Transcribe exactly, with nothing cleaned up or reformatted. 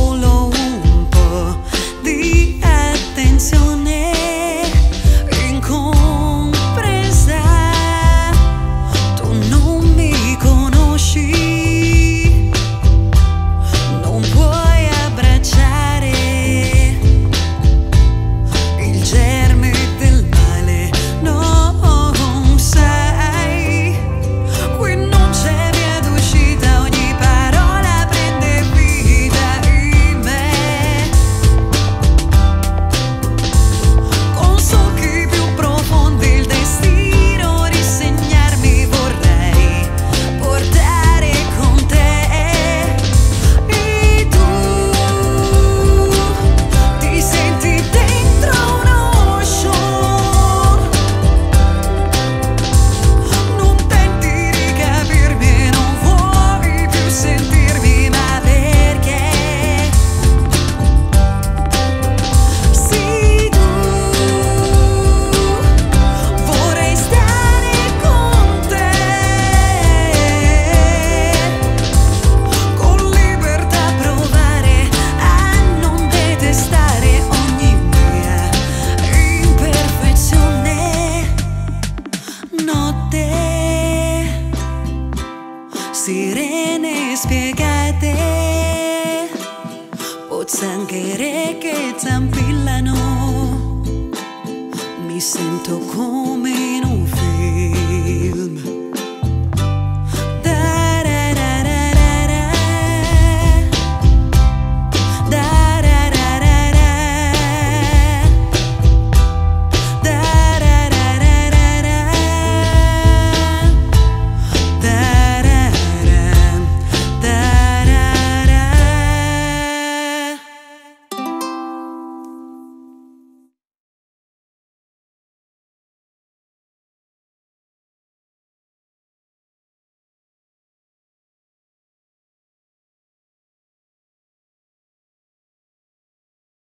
solo un po' di attenzione incompresa. Tu non mi conosci, non puoi abbracciare il germe del male, non sai, qui non c'è via d'uscita, ogni parola prende vita in me. Con succhi più profondi il destino risegnarmi vorrei portare con te. E tu ti senti dentro uno show, non tenti di capirmi e non vuoi più sentirmi, ma perché? Sì, tu vorrei stare con te, con libertà provare a non detestare ogni mia imperfezione. Notte, sirene spiegate, pozzanghere che zampillano, mi sento come